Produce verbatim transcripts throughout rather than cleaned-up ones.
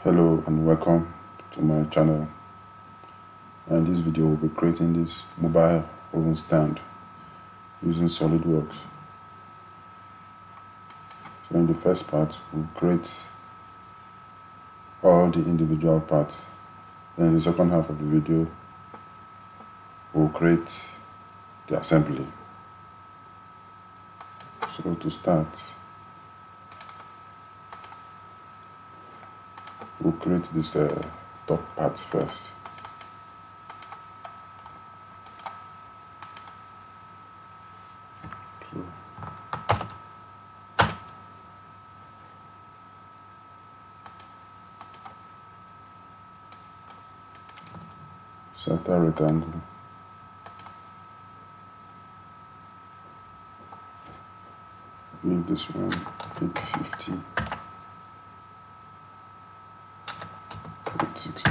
Hello and welcome to my channel. And in this video we'll be creating this mobile oven stand using Solidworks. So in the first part we'll create all the individual parts. Then in the second half of the video we'll create the assembly. So to start, we'll create this uh, top parts first. So, set a rectangle. Make this one eight fifty. sixty.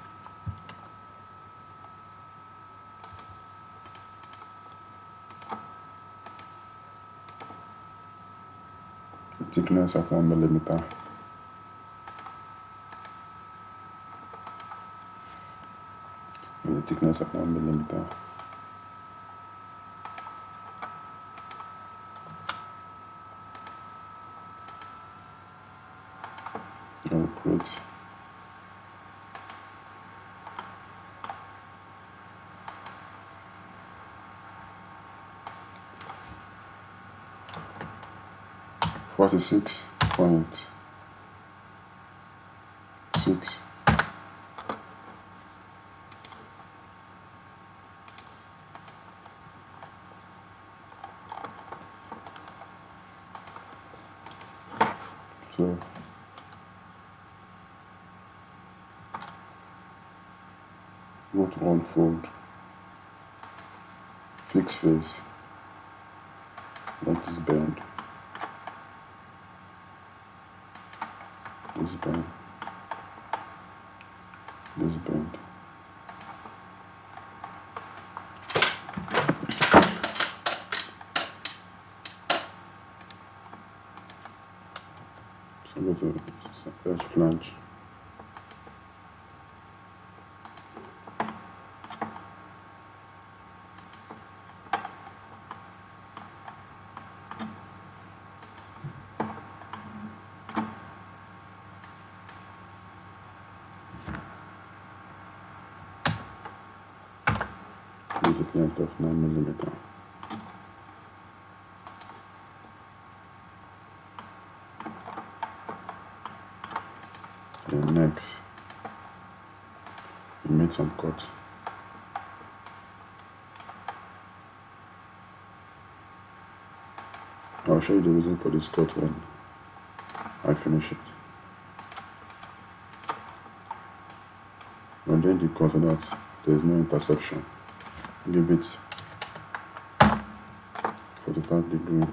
The thickness of one millimeter. And the thickness of one millimeter. I will create forty-six point six. So go to unfold, fix face, let this bend. This bend, this bend. So go to edge flange. With a length of nine millimeter. And next, we make some cuts. I'll show you the reason for this cut when I finish it. And then the cut so that there is no intersection. Give it forty-five degree.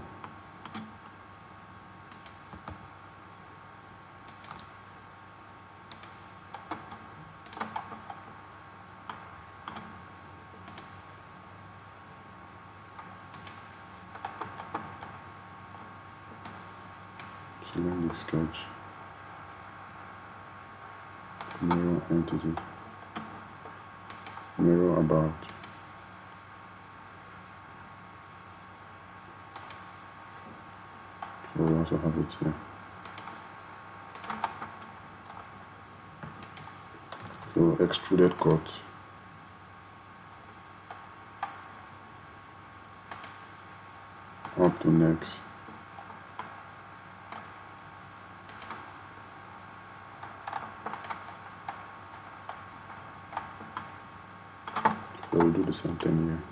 Select the sketch, mirror entity, mirror about. So we also have it here. So extruded cut. Up to next. So we'll do the same thing here.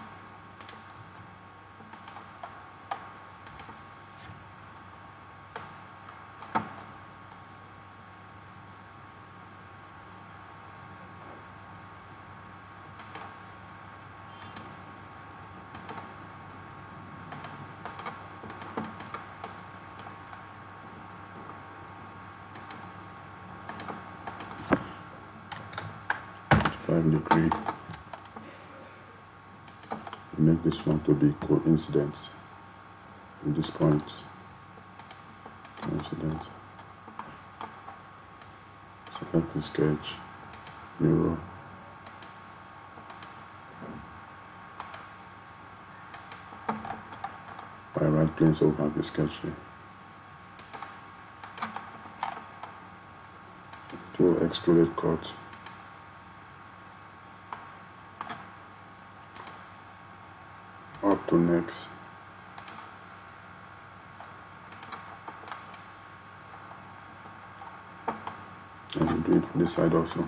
five degree. Make this one to be coincident with this point. Coincident. Select the sketch, mirror, by right plane, so we have the sketch here. Do extruded cut. Up to next. And do it for this side also.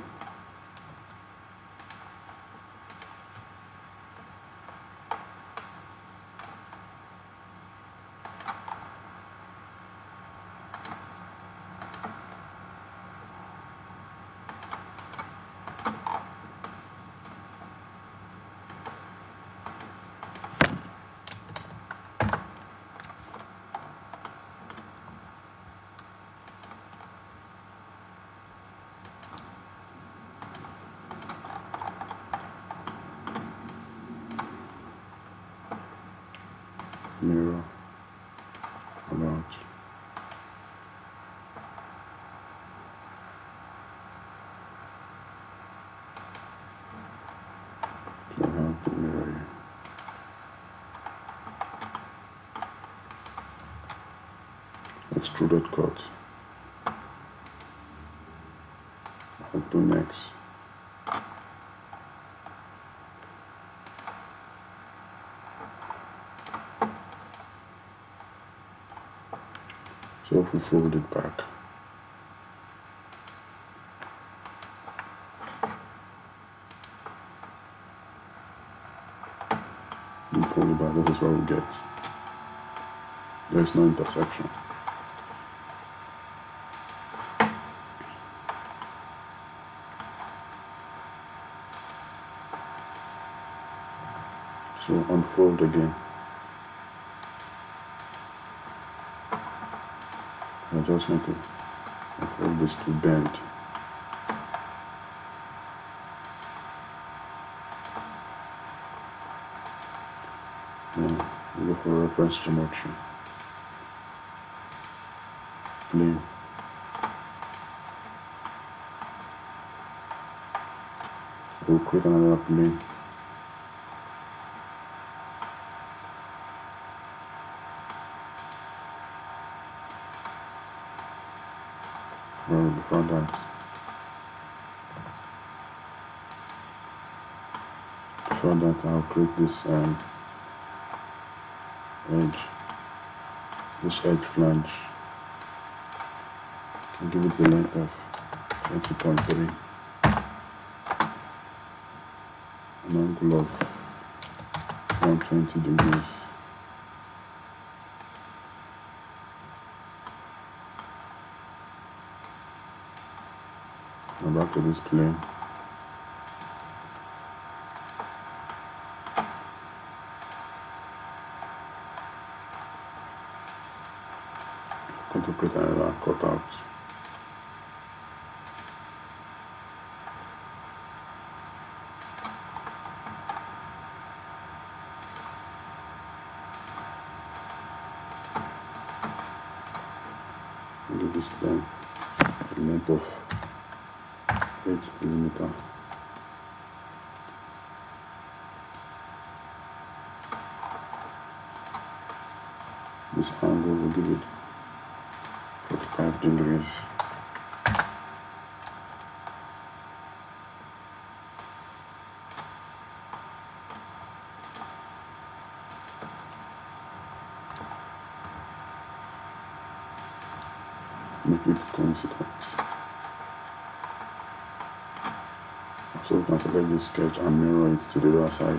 Mirror about. So I have the mirror here. Extruded cut. Up to next. So if we fold it back, and fold it back, this is what we get. There is no intersection. So unfold again. I just need to unfold this to bend. Now we go for reference geometry. Plane. So we'll create another plane. Well, before that, before that, I'll create this um, edge, this edge flange. Can give it the length of twenty point three, an angle of one hundred twenty degrees. Now back to this plane. I'm going to create another cutout. Give this then a length of eight millimeter. This angle will give it forty-five degrees. Make it coincident. So we can select this sketch and mirror it to the other side.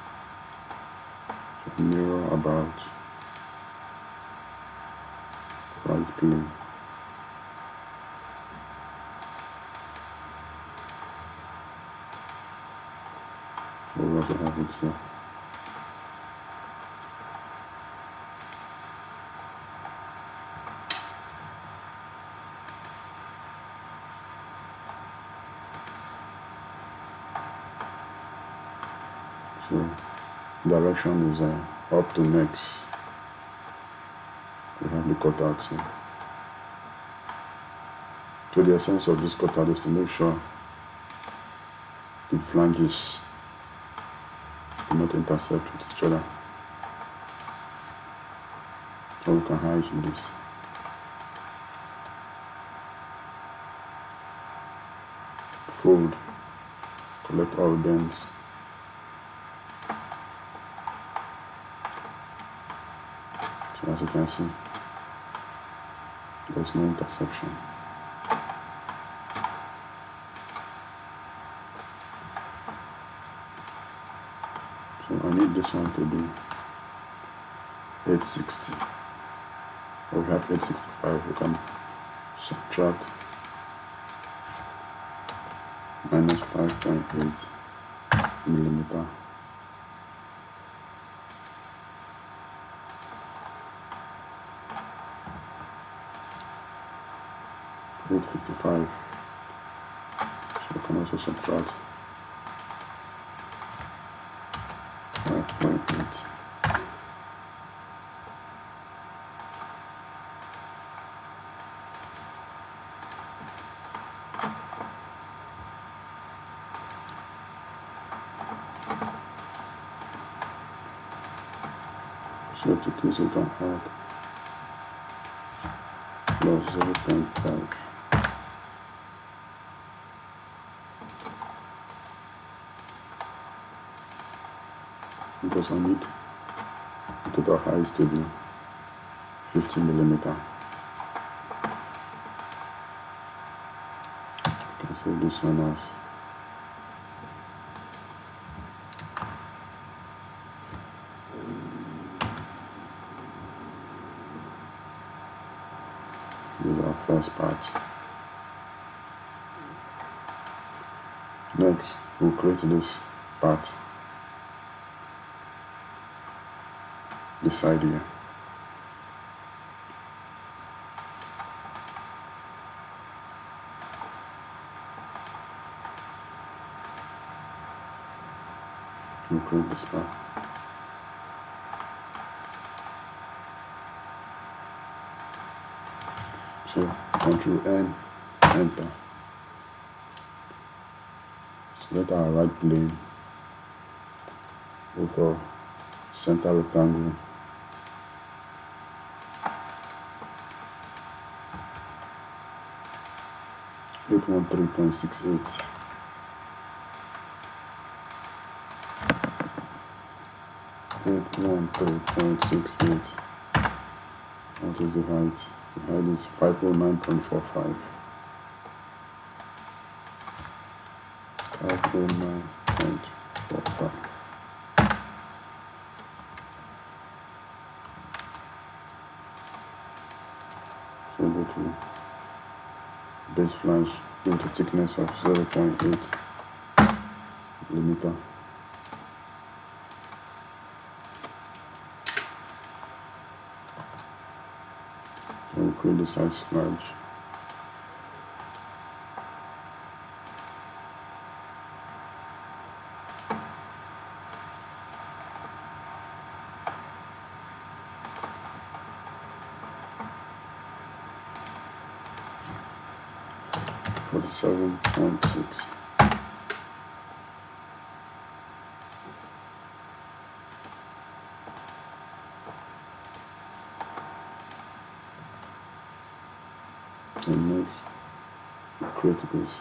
So mirror about right plane. So we also have it here. So direction is uh, up to next. We have the cutout here. So the essence of this cutout is to make sure the flanges do not intersect with each other. So we can hide this. Fold, collect all bends. So as you can see, there's no intersection. So I need this one to be eight sixty. Or we have eight sixty-five, we can subtract minus five point eight millimeter. eight fifty-five. So we can also subtract five point eight. So to this we can add plus zero point five. Because I need the total height to be fifty millimeter. You can save this one as this is our first part. Next, we'll create this part, this side here. We'll create this part. So Control N, enter. Select our right plane, go for center rectangle, eight one three point six eight. eight one three point six eight. What is the height? The height is five oh nine point four five. five oh nine point four five. So go to base flange with a thickness of zero point eight millimeter. And we'll create the side flange. forty-seven point six. And next, we create this.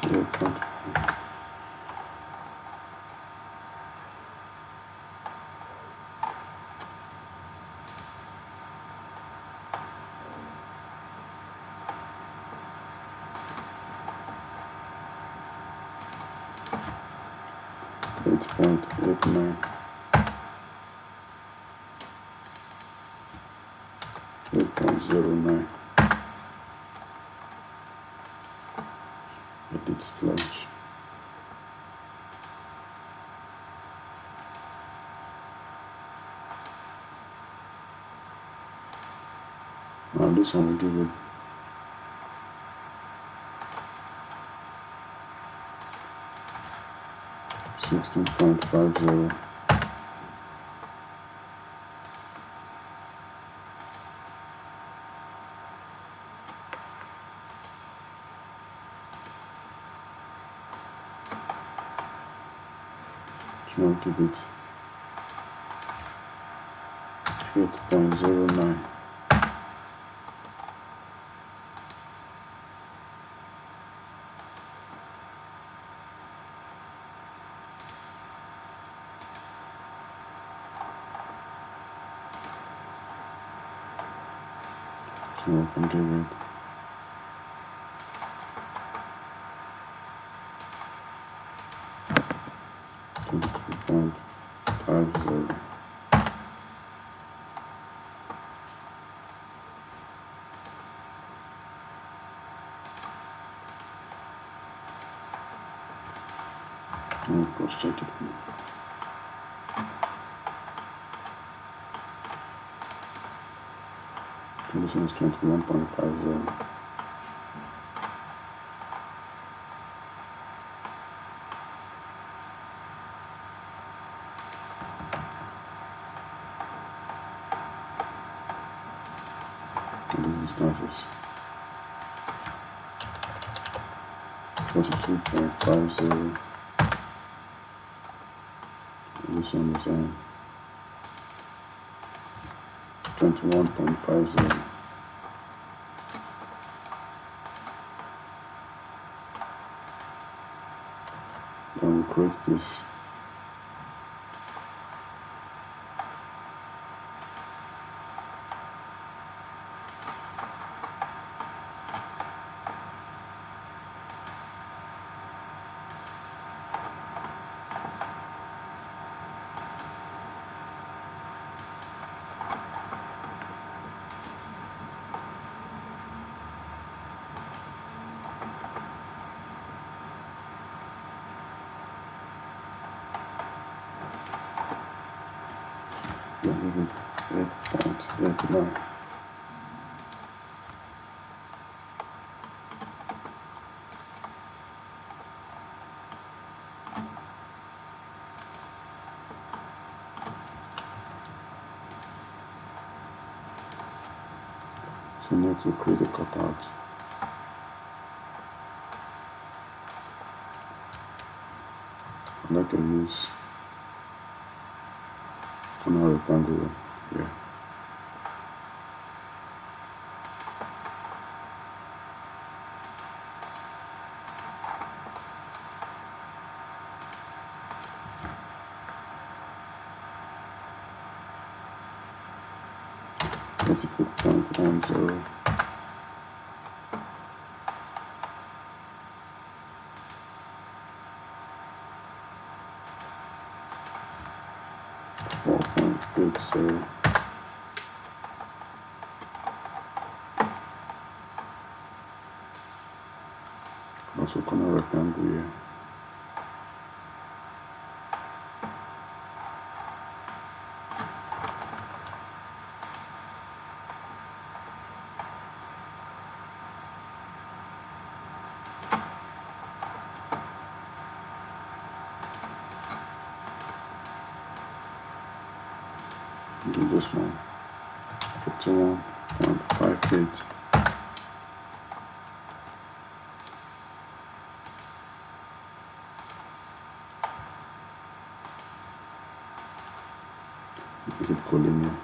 eight point eight point eight nine, eight point zero nine. Edit splash. Now this one will give it sixteen point five zero. So I'll give it eight point zero nine. So I can give it twenty-two point five zero. I'll cross check it. And this one is twenty-one point five zero. And these distances forty-two point five zero. And this one is um, twenty-one point five zero. Then we create this eight point eight nine. So now to create a cutout. I'd like to use corner rectangle here. thirty-eight point one zero. four point eight zero. Also corner rectangle here. Do this one, fifty-one point five eight. Make it collinear.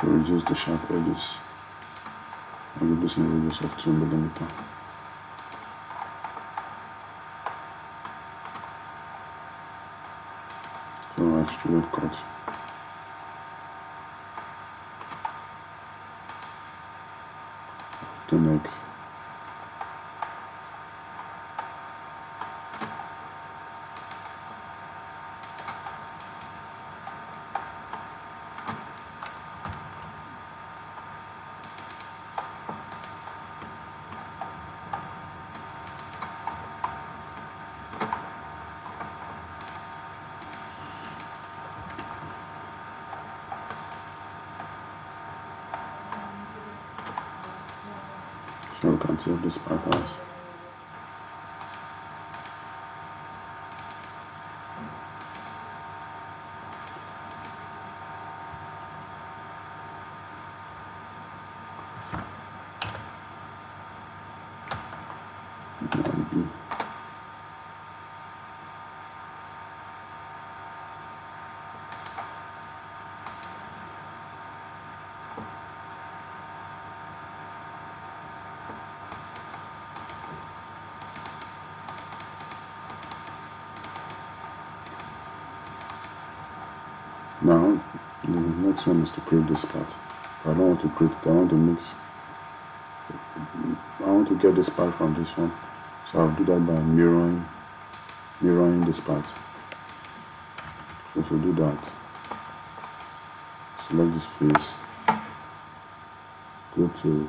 to reduce the sharp edges. I'll be using a radius of two millimeter. So I extrude cut. The neck. So you can see if this part has one B. Now, the next one is to create this part. But I don't want to create it, I want to mix. I want to get this part from this one. So I'll do that by mirroring mirroring this part. So if we do that, select this face, go to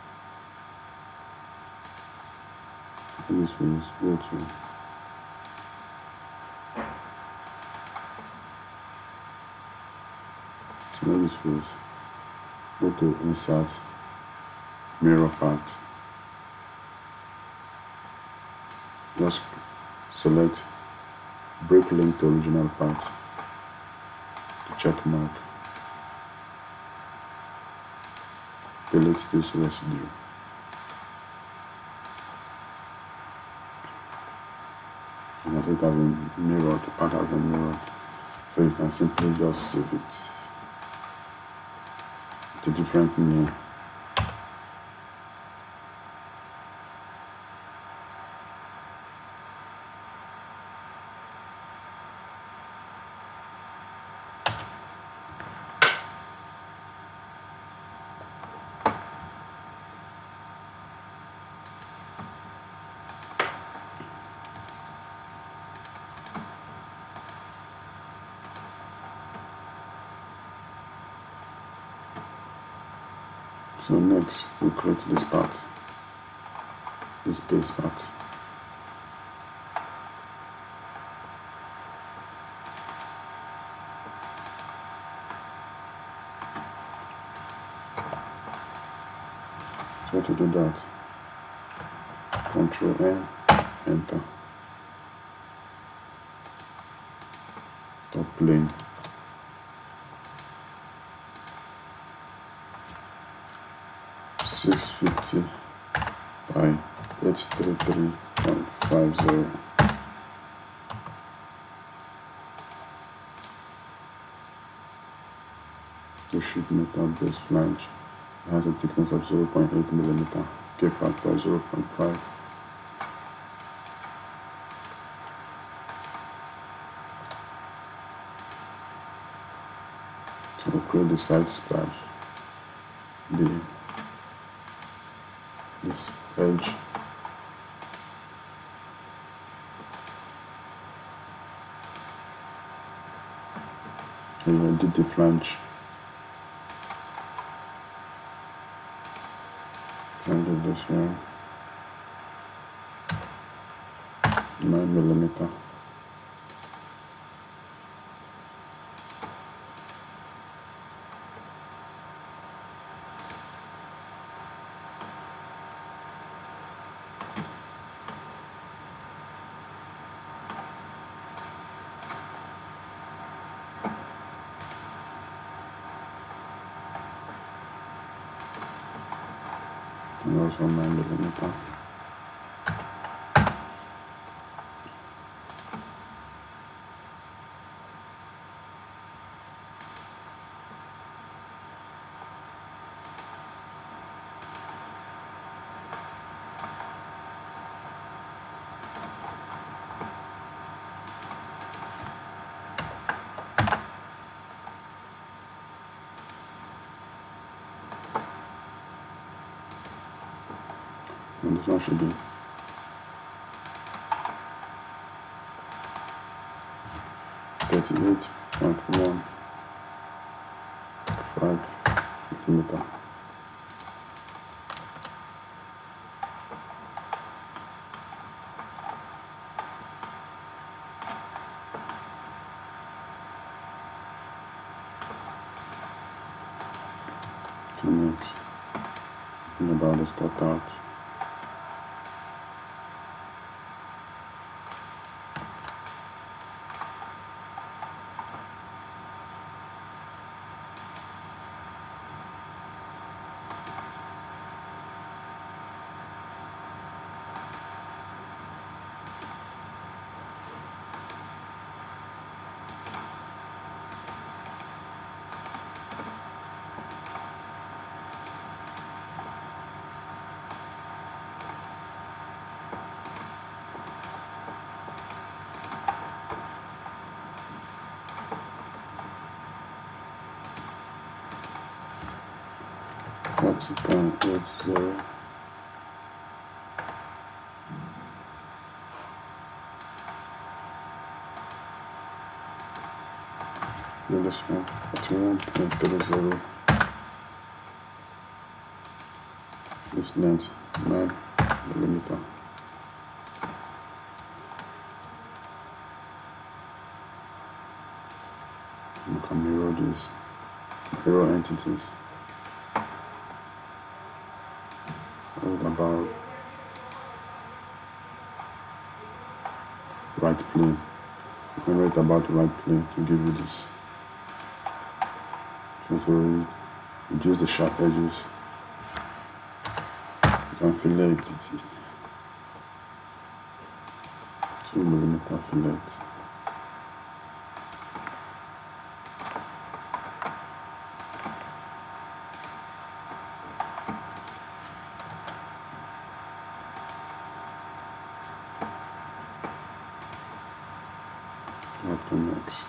this face, go to select this face, go to insert mirror part. Just select break link to original part, the check mark, delete this residue. You can see it has been mirrored, the part has been mirrored, so you can simply just save it to different name. So next we create this part, this base part. So to do that, Control N, enter. Top plane. six fifty by eight thirty-three point five zero. The sheet metal base flange has a thickness of zero point eight millimeter, K factor zero point five. So we'll create the side splash, the this edge, and I did the flange, and do this one, nine millimeter. And also nine millimeter. and this one should be thirty-eight point one five millimeter. To next, think about this cut out. forty point eight zero. Do this one, forty-one point three zero. This length, nine millimeter. You can mirror these, mirror entities. About right plane. You can write about right plane to give you this. So to reduce the sharp edges, you can fillet it. Two millimeter fillet. Up to next.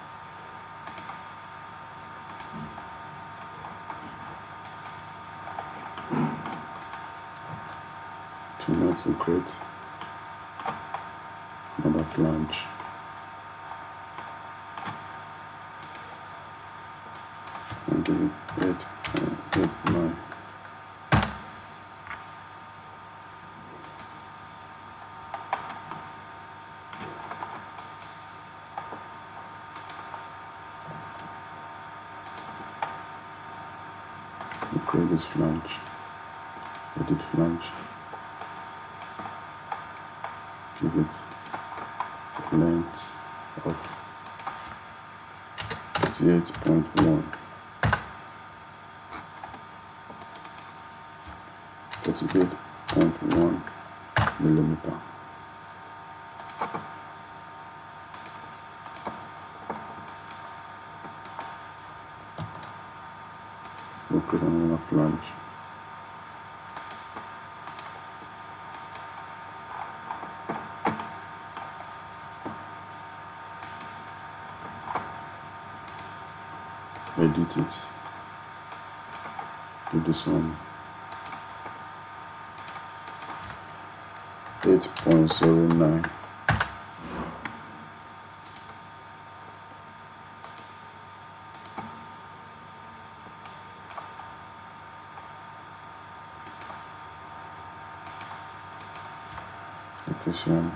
To next we create another flange. And give it eight point eight nine. We create this flange, edit flange, give it a length of thirty-eight point one, thirty-eight point one millimeter. We'll create another flange. Edit it. Give this one eight point zero nine. This one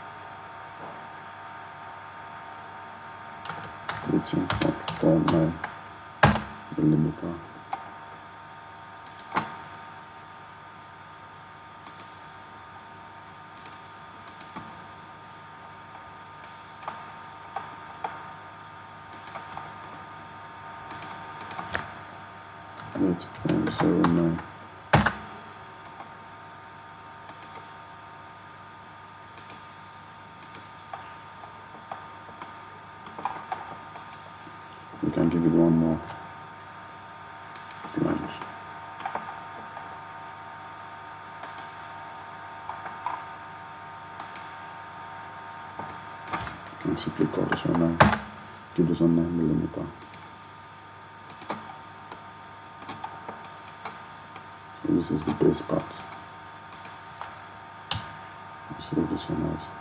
eighteen point four nine millimeter. Eight point zero nine. We can give it one more flange. And simply call this one nine. Give this one nine millimeter. So this is the base part. save this one as.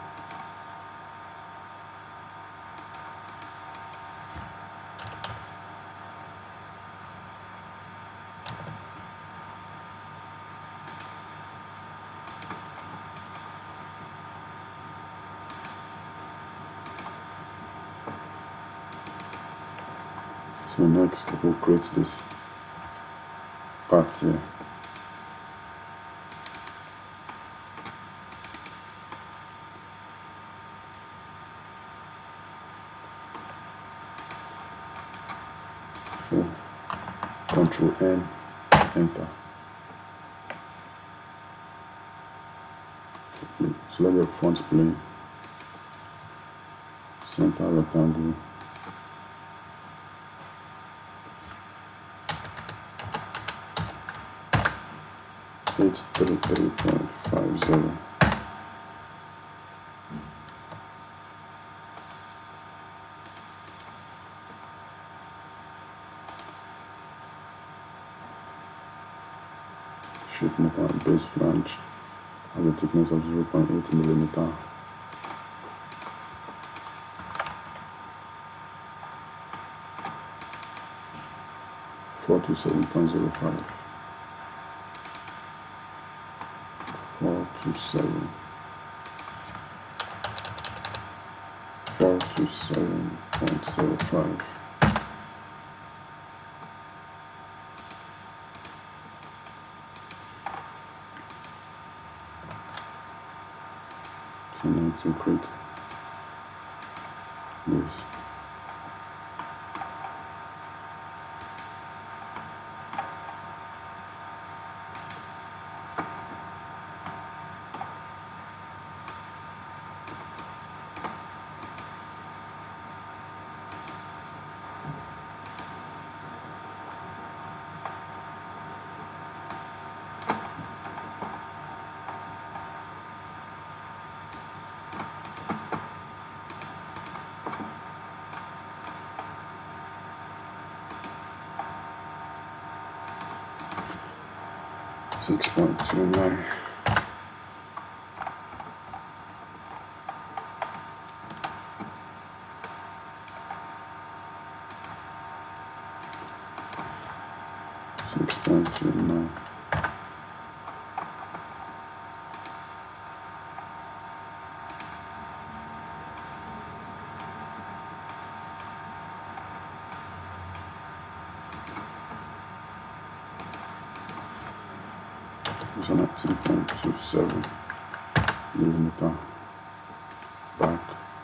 So next we'll create this parts here. So Control N, enter. Select the front plane, center rectangle, eight thirty-three point five zero. Sheet metal base flange has a thickness of zero point eight millimeter. four two seven point zero five. four two seven. four two seven point zero five. So now to create this. six point two nine. six point two nine. It's on nineteen point two seven millimeter back.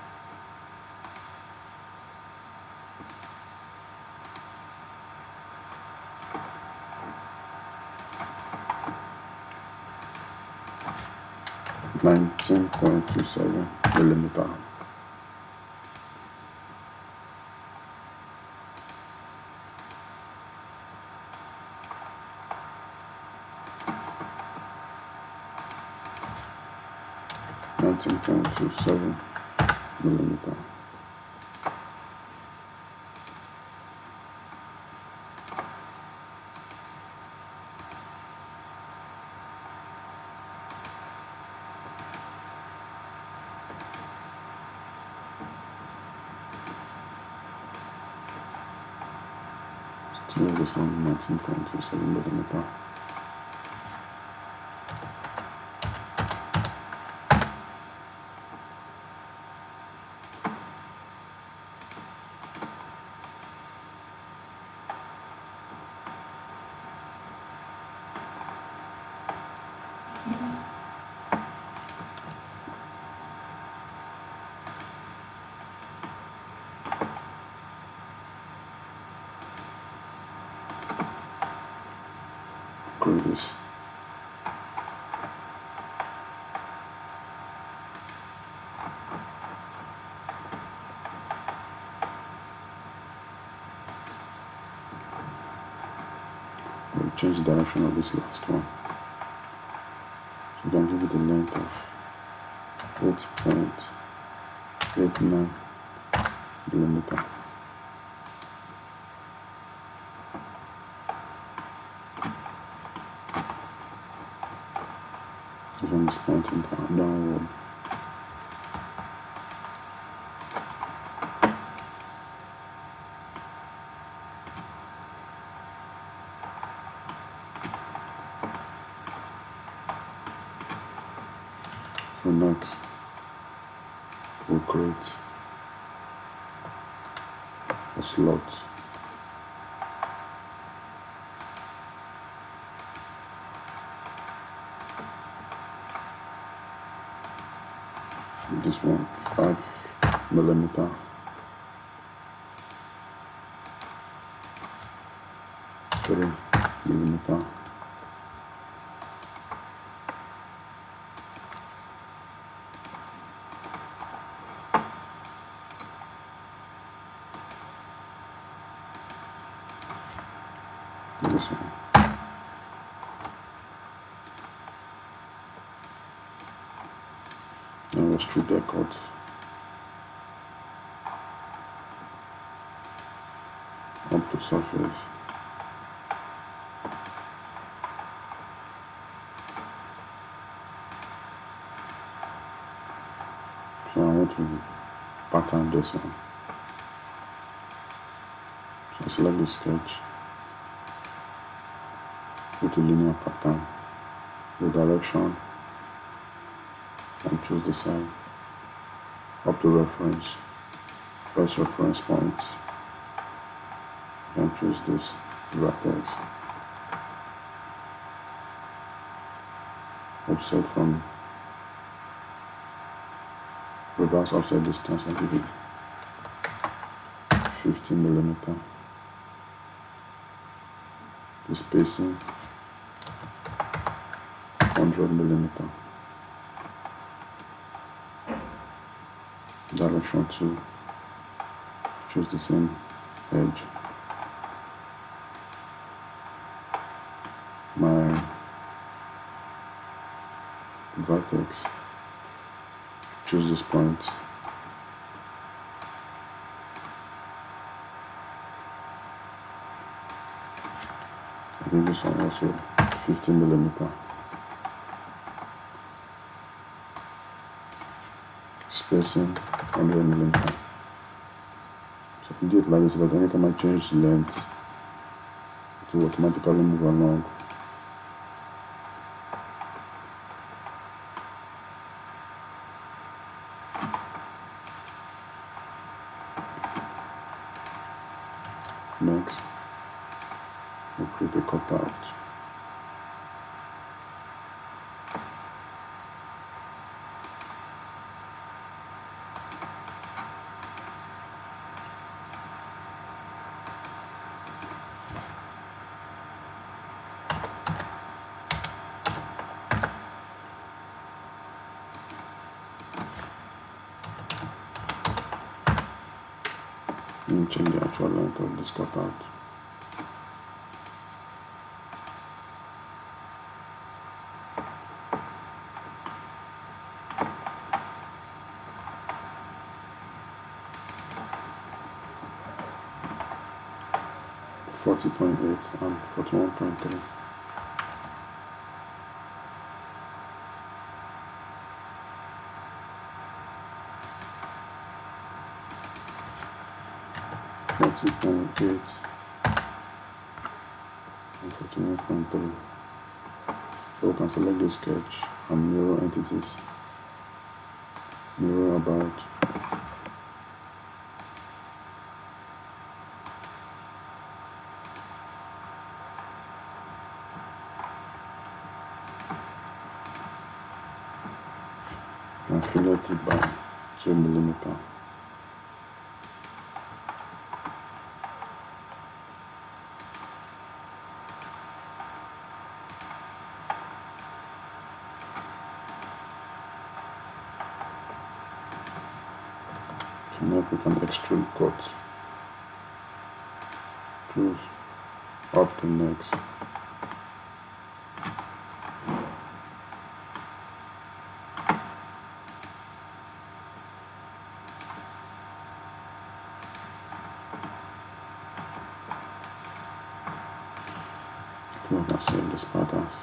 nineteen point two seven millimeter. nineteen point two seven millimeter. Still the same nineteen point two seven millimeter. Create this. We'll change the direction of this last one. So we're going to give it a length of eight point eight nine millimeter. This one is pointing down, downward. next we'll create a slot. This one five millimeter, three millimeter, this one. And let's treat their cuts. Up to surface. So I want to pattern this one. So I select the sketch, go to linear pattern, the direction, and choose the side. Up to reference, first reference point, and choose this vertex. Offset from reverse offset distance and give it fifty millimeter. The spacing one hundred millimeter. Direction two, choose the same edge. My vertex, choose this point. I give this one also fifty millimeter. Spacing one hundred millimeter. So if you do it like this, that anytime I change the length, it will automatically move along. Next, we'll create a cutout. Let me change the actual length of this cutout. forty point eight and forty-one point three. forty point eight and forty-one point three. So we can select the sketch and mirror entities. Mirror about. And fillet it by two millimeter. So now we can extrude cut. Choose up to next. So I can save these patterns.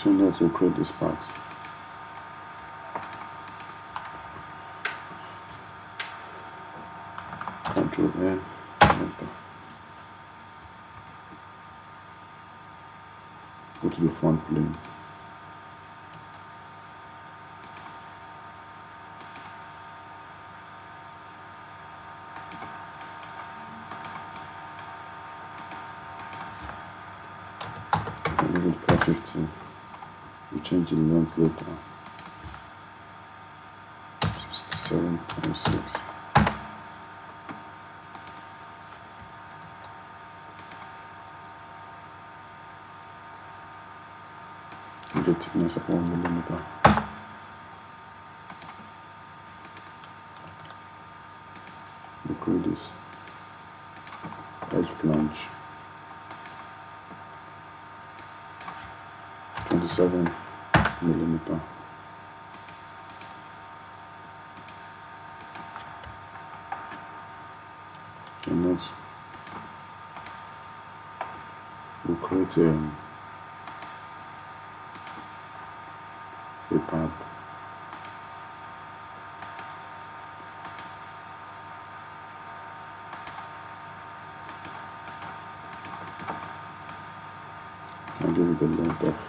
So next we'll create this part. Control N, enter. Go to the front plane. Leave it four fifty. We change the length later. sixty-seven point six. The thickness of one millimeter. We create this edge flange. twenty-seven millimeter. And next we'll create um, a tab. I'll give it a length of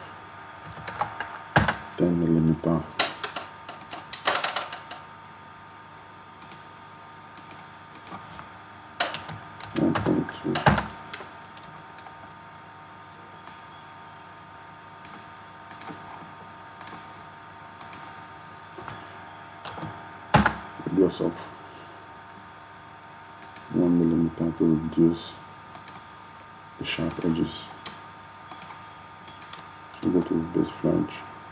ten millimeter. one point two. Radius of one millimeter to reduce the sharp edges. So go to base flange.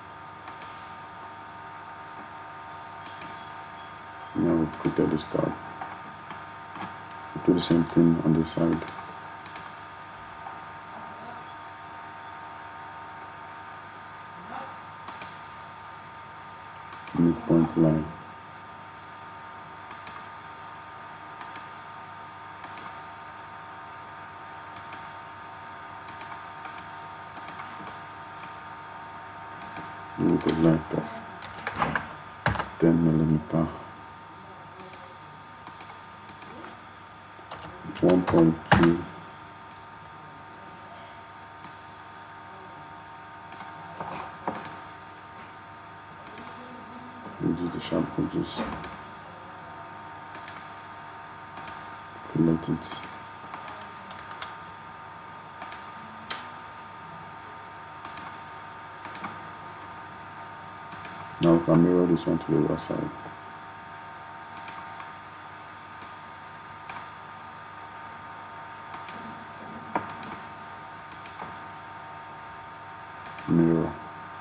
Now we've created this tab. We'll do the same thing on this side. Midpoint line. With a length of ten millimeter. one point two. Reduce the sharp edges. Fillet it. Now we can mirror this one to the other side. Mirror.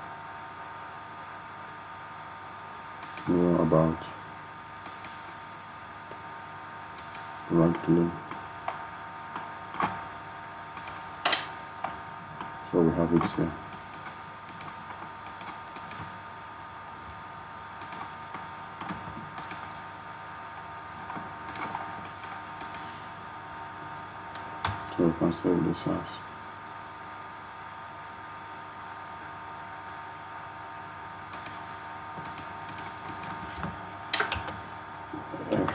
Mirror about right plane. So we have it here. So we can save this as F.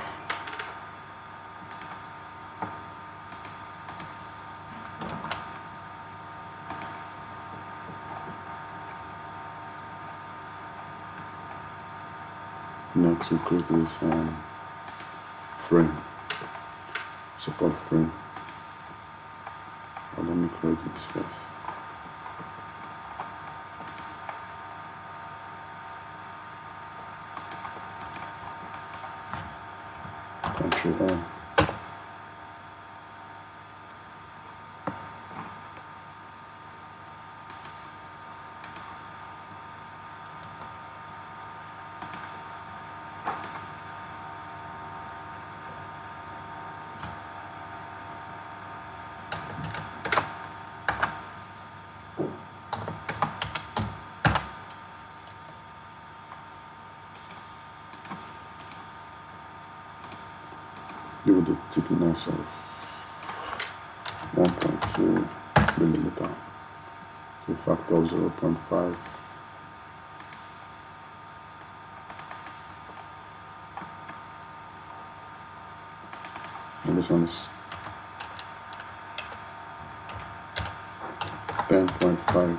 Next we create this um, frame, support frame. Well, let me create this first. Control N. Give it the thickness of one point two millimeter. a factor of zero point five. And this one is ten point five.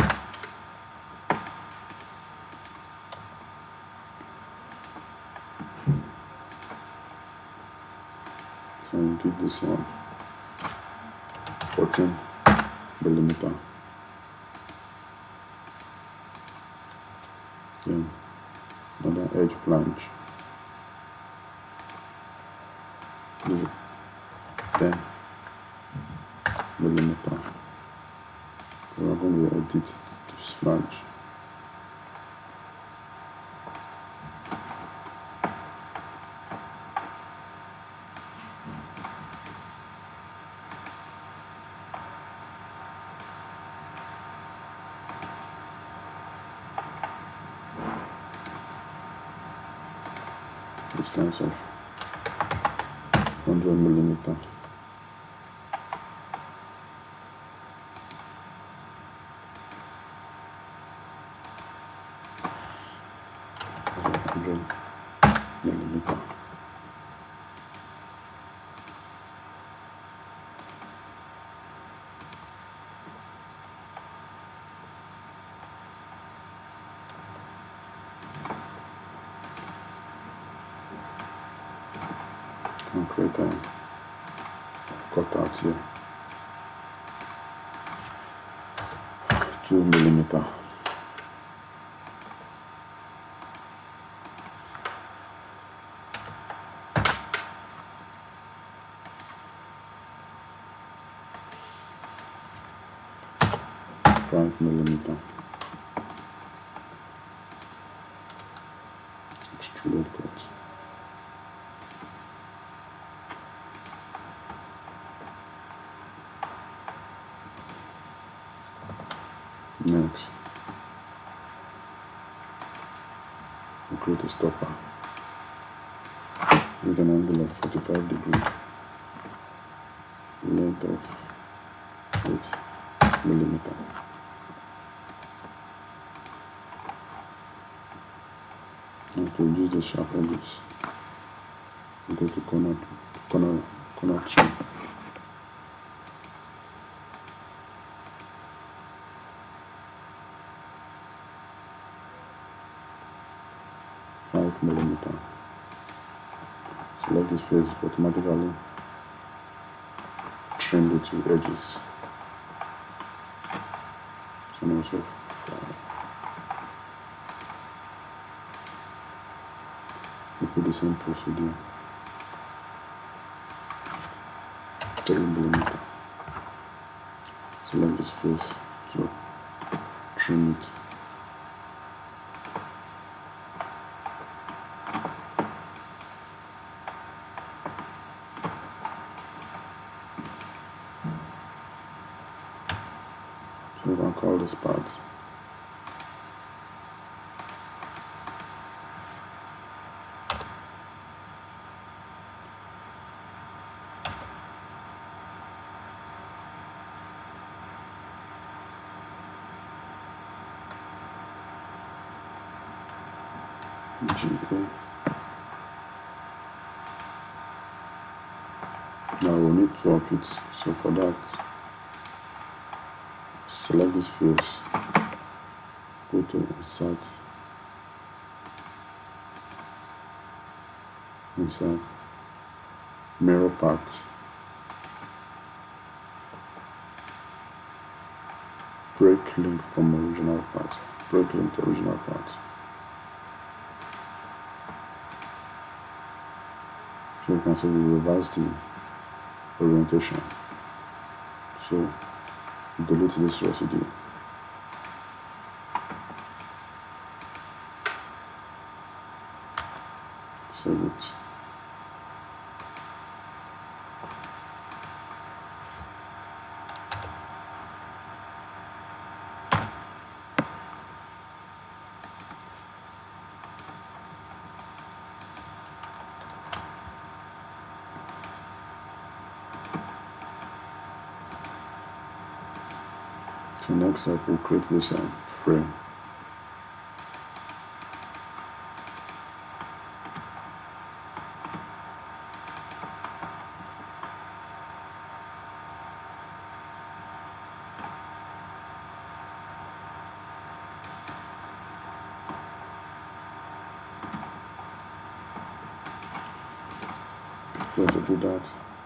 So you do this one fourteen millimeter. Then another edge flange. Do ten millimeter. We are going to edit this flange. Distance of one hundred millimeter. one hundred millimeter. And create a cutout here, two millimeter. Five millimeter. Extruded cut. Next, we'll create a stopper with an angle of forty-five degrees, length of eight millimeter. And to reduce the sharp edges, we go to corner, corner, corner trim. five millimeter. Select this face, automatically trim the two edges. So now also five. Repeat the same procedure. three millimeter. Select this face to trim it. So we can call this part G A. Now we'll need twelve feet, so for that, select this face, go to insert, insert, mirror part, break link from original part, break link to original part. So you can see we revise the orientation. So delete this residue. Save it. So next up, we'll create this um, frame. So to do that,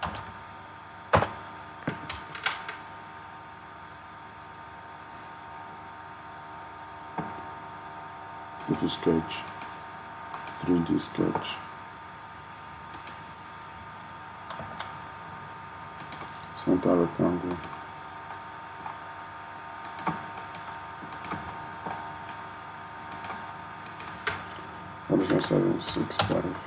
go to sketch, three D sketch, center rectangle, what is that, seven six five.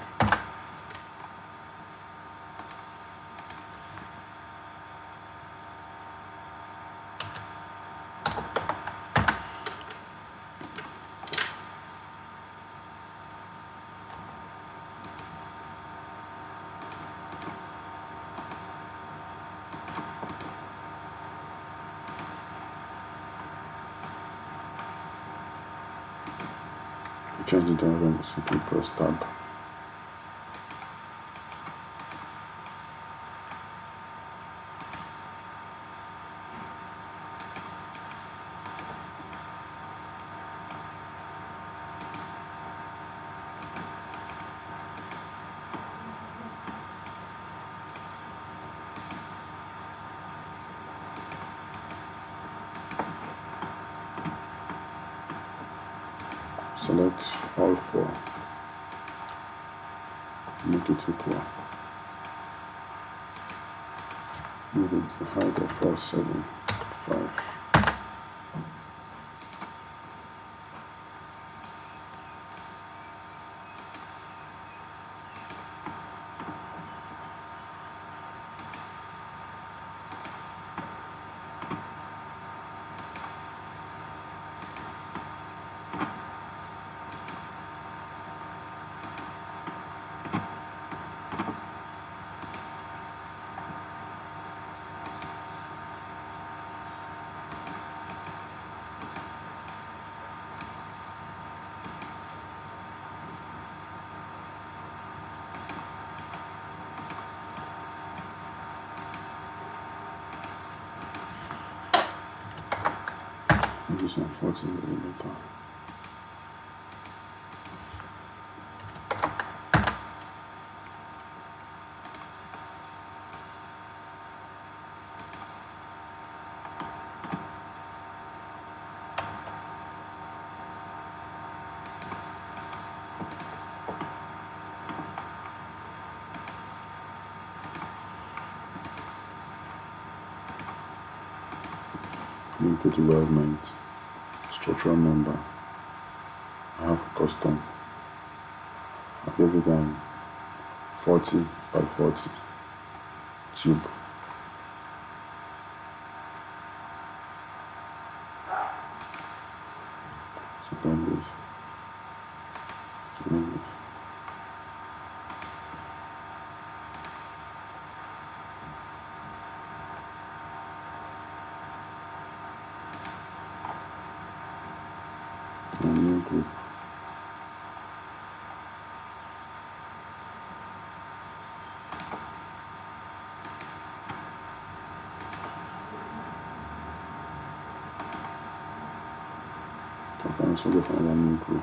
To change the diagram, simply press tab. Select all four, make it equal, give it the height of four seven five. Maybe some forty millimeter. You go to Weldment, structural number. I have custom. I give it um, forty by forty tube. So like this. So like this. A new group. I can also go for another new group.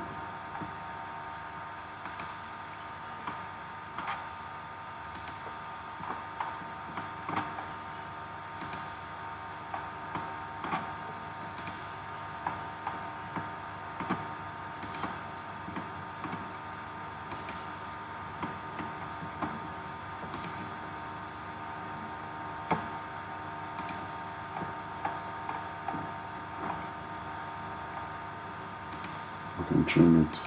We can trim it.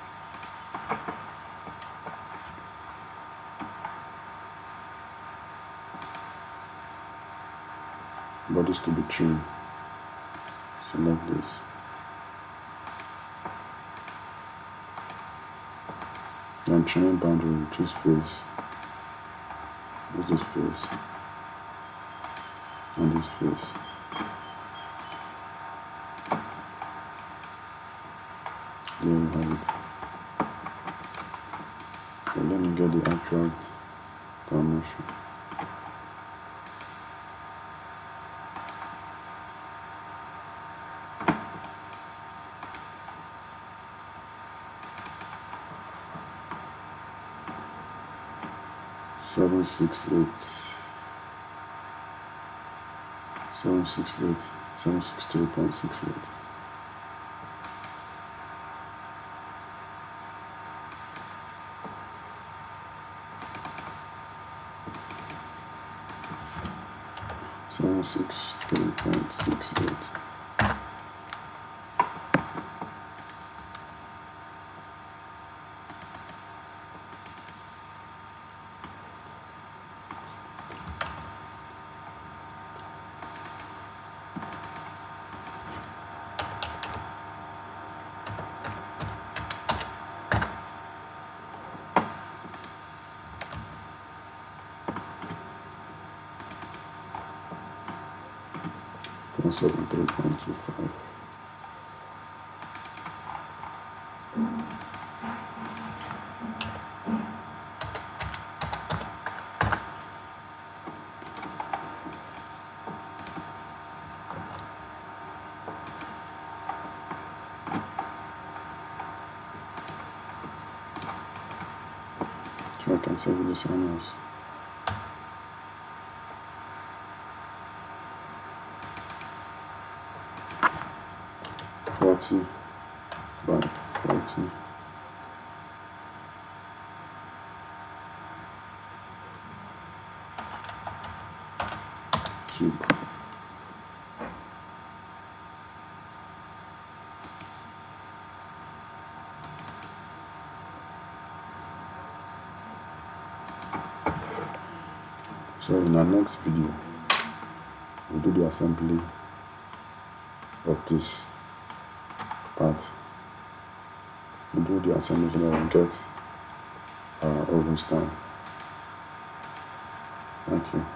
Bodies to be trimmed. Select this. Then trimming boundary, choose face. Use this face. And this face. there you have it. So let me get the actual dimension. Seven six eight, seven six eight, seven six three point six eight. Seven six three point six eight. one seventy-three point two five. So I can save this one else. forty by forty. Tube. So in our next video, we'll do the assembly of this part. We'll do the assembly so that we'll get our oven stand. Thank you.